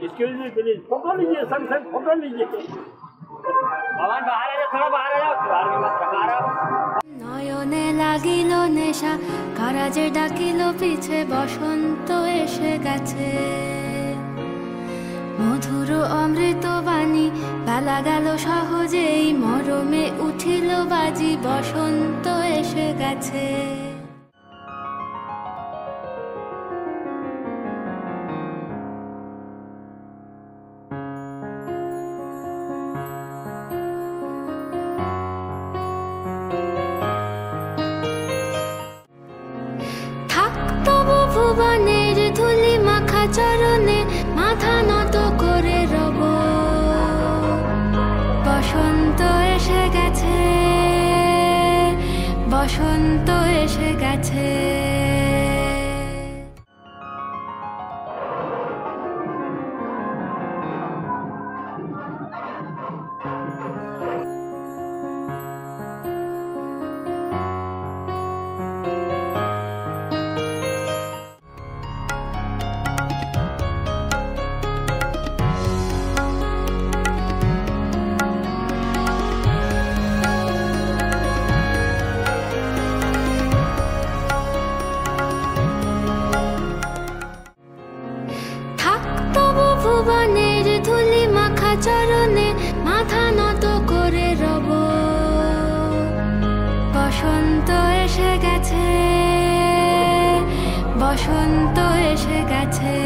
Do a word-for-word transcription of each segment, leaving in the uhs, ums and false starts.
Excuse me please photo लीजिए संग संग फोटो लीजिए भगवान बाहर आ जाओ थोड़ा बाहर आ जाओ बाहर में मत रखा नयने লাগিল নেশা কারা যে ডাকিল পিছে বসন্ত এসে গেছে মধুর অমৃত বাণী বেলা গেল সহজেই মরমে উঠিল বাজি বসন্ত এসে গেছে ভুবনের ধুলি মাখা চরণে মাথা নত করে রব বসন্ত এসে গেছে বসন্ত এসে গেছে ভুবনের ধুলি মাখা চরণে মাথা নত করে রব বসন্ত এসে গেছে বসন্ত এসে গেছে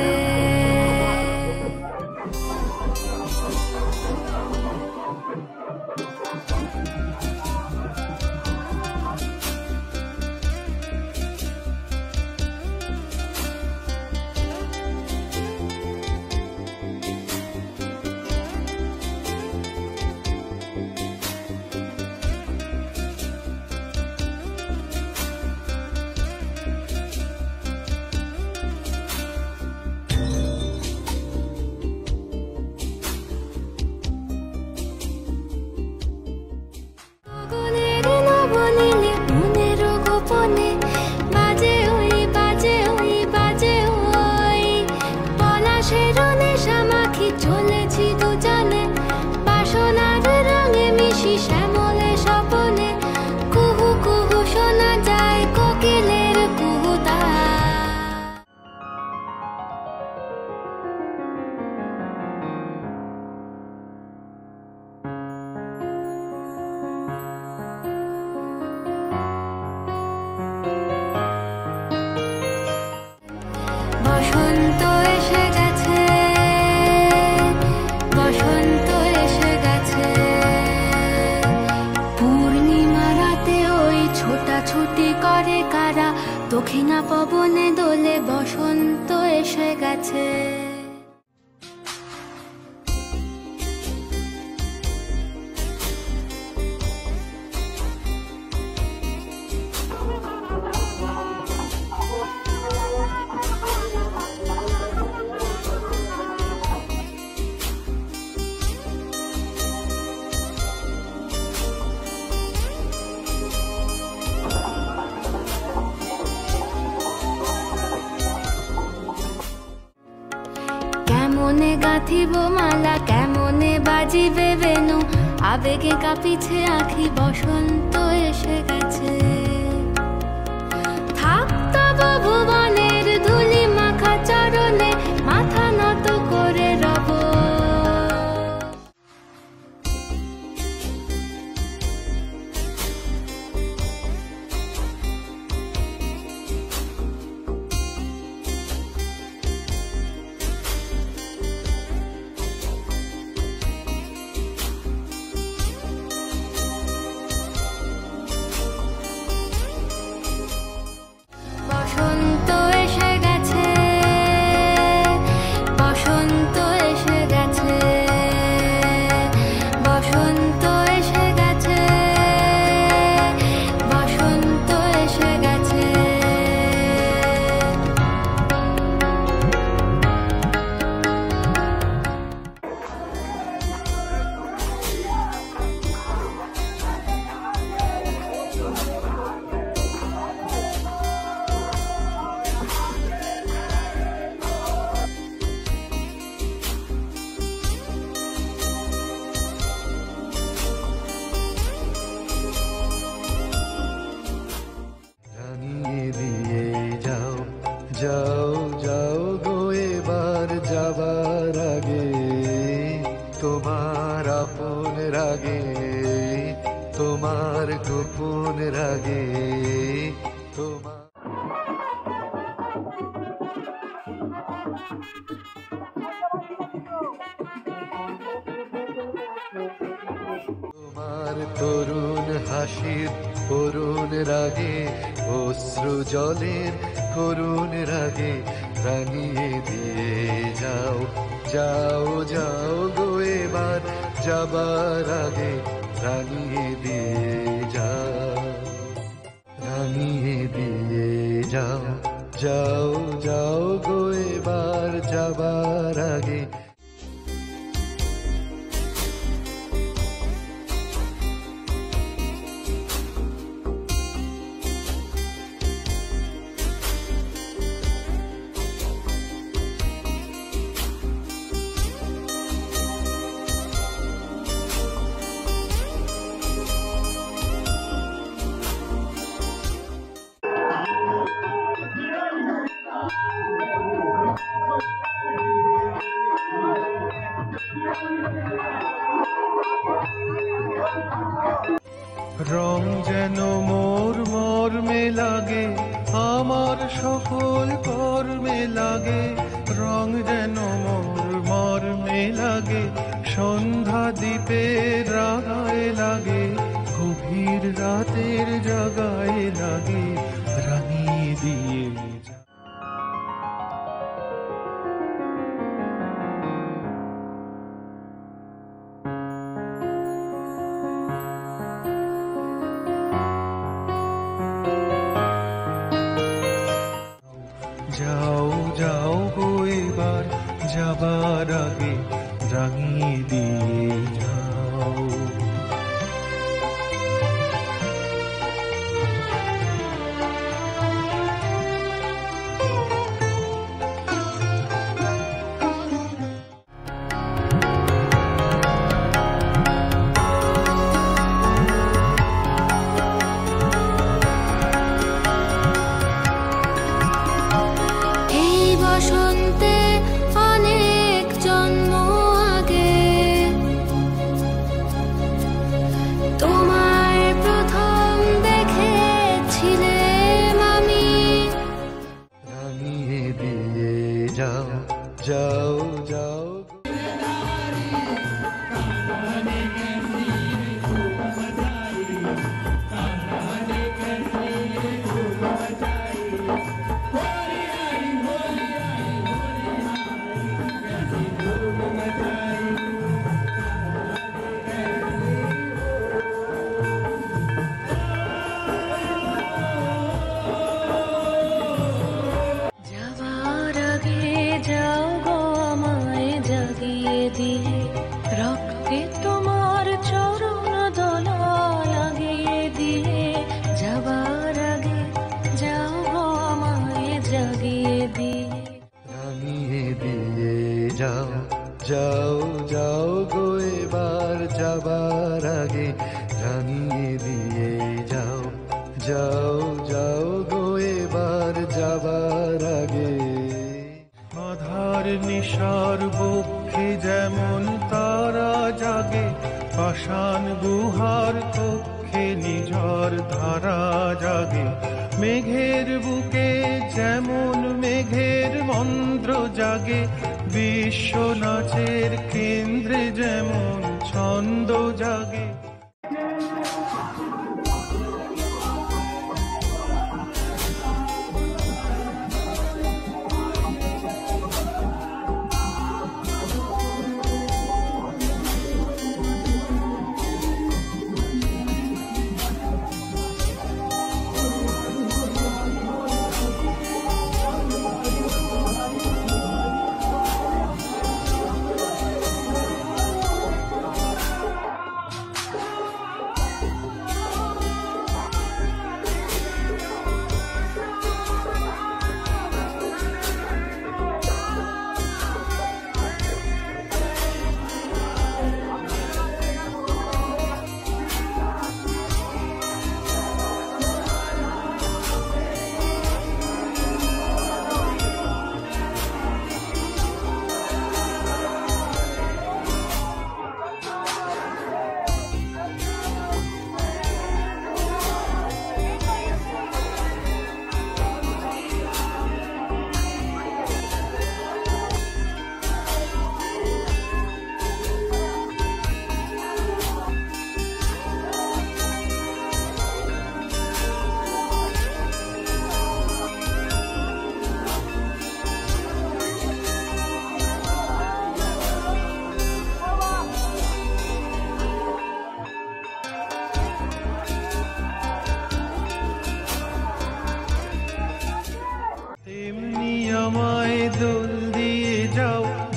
চলেছি দুজনে বাসনার রঙে মিশি শ্যামলে স্বপনে কুহু কুহু শোনা যায় কোকিলের কুহুতা বসন্ত এসে গেছে বসন্ত এসে গেছে পূর্ণিমা রাতে ওই ছোটাছুটি করে কারা দক্ষিণা পবনে দোলে বসন্ত এসে গেছে কেমনে গাঁথিব মালা কেমনে বাজিবে বেনু আবেগে কাঁপিছে আঁখি বসন্ত এসে গেছে থাক তব ভুবনের ধুলি মাখা চরণে মাথা নত করে রব বসন্ত এসে গেছে যাবার আগে তোমার আপন রাগে, তোমার গোপন রাগে, তোমার তোমার তরুণ হাসির করুণ রাগে, অশ্রু জলের করুণ রাগে রাঙিয়ে দিয়ে যাও, যাও যাও গো এবার যাবার আগে রাঙিয়ে দিয়ে যাও, রাঙিয়ে দিয়ে যাও, যাও যাও গো এবার যাবার আগে। রং যেন মোর মর্মে লাগে, আমার সকল কর্মে লাগে, রং যেন মোর মর্মে লাগে, সন্ধ্যা দ্বীপের রাগায় লাগে, গভীর রাতের জাগায় লাগে, রাঙিয়ে দিয়ে যাও, যাও গো এবার যাবার আগে রাঙিয়ে দিয়ে যাও। বসন্তে অনেক জন্ম আগে তোমার প্রথম দেখেছিলাম আমি, রাঙিয়ে দিয়ে যাও, যাও যাও। যাবার আগে যাও গো আমায় জাগিয়ে দিয়ে, রক্তে তোমার চরণ দোলা লাগিয়ে দিয়ে, যাবার আগে যাও গো আমায় জাগিয়ে দিয়ে, রাঙিয়ে দিয়ে যাও, যাও যাও গো এবার যাবার আগে রাঙিয়ে দিয়ে যাও, যাও যাও গো এবার যাবার আগে। আধার নিশার বক্ষে যেমন তারা জাগে, পাষাণ গুহার কক্ষে নিঝড় ধারা জাগে, মেঘের বুকে যেমন মেঘের মন্ত্র জাগে, বিশ্ব নাচের কেন্দ্রে যেমন ছন্দ জাগে।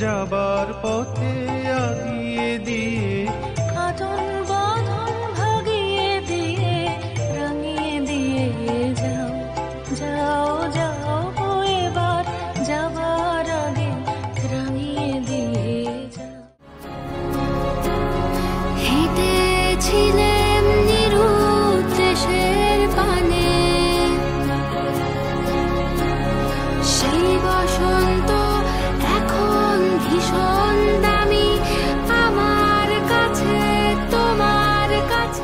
যাবার পথে আগিয়ে দিয়ে কাটন বাঁধন ভাগিয়ে দিয়ে রাঙিয়ে দিয়ে যাও যাও যাও এবার যাবার আগে রাঙিয়ে দিয়ে যাও। হেঁটেছিলেম নিরুদ্দেশের পানে, সেই বসন্ত এখন ভীষণ দামি আমার কাছে, তোমার কাছে।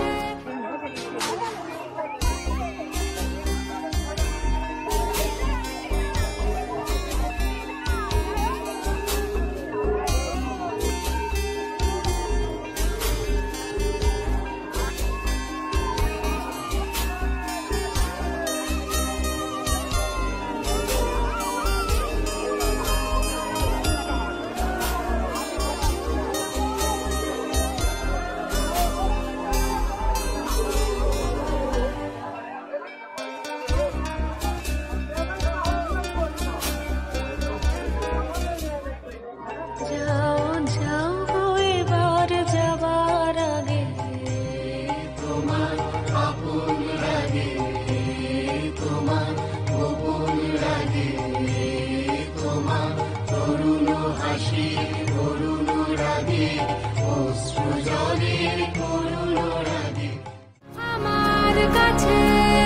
যাও যাও এবার যাবার আগে তোমার আপন লাগে, তোমার গোপন লাগে, তোমার তরুণ হাসি করুণ রাগে, অশ্রু জলের করুণ রাগে। আমার কাছে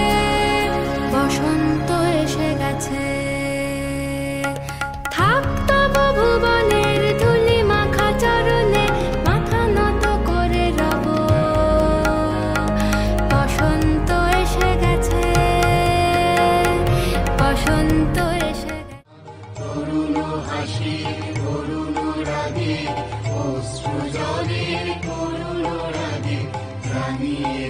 বসন্ত এসে গেছে, থাকতো ভুবনের ধুলি মাখা চরণে মাথা নত করে রব। বসন্ত এসে গেছে, বসন্ত এসে গেছে। তরুণ হাসি করুণ রাগে, অশ্রু জলের করুণ রাগে, রাঙিয়ে